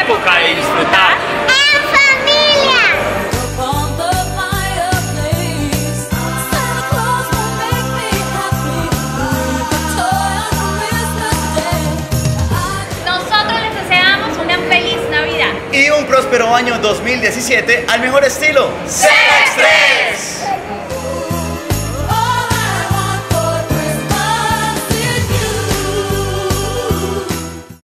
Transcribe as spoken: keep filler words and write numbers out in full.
época de disfrutar en familia. Nosotros les deseamos una feliz Navidad y un próspero año dos mil diecisiete al mejor estilo ¡Cero Estrés!